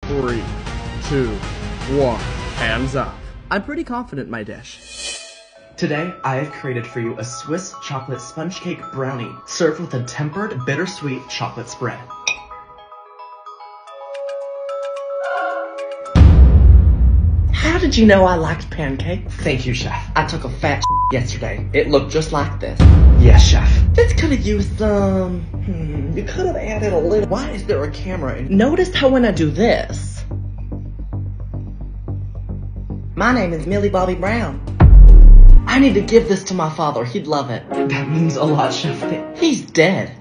3, 2, 1. Hands up. I'm pretty confident in my dish. Today, I have created for you a Swiss chocolate sponge cake brownie, served with a tempered, bittersweet chocolate spread. How did you know I liked pancakes? Thank you, Chef. I took a fat yesterday. It looked just like this. Yes, Chef. This could have used some... you could have added a little... Why is there a camera in... Notice how when I do this... My name is Millie Bobby Brown. I need to give this to my father. He'd love it. That means a lot, Chef. He's dead.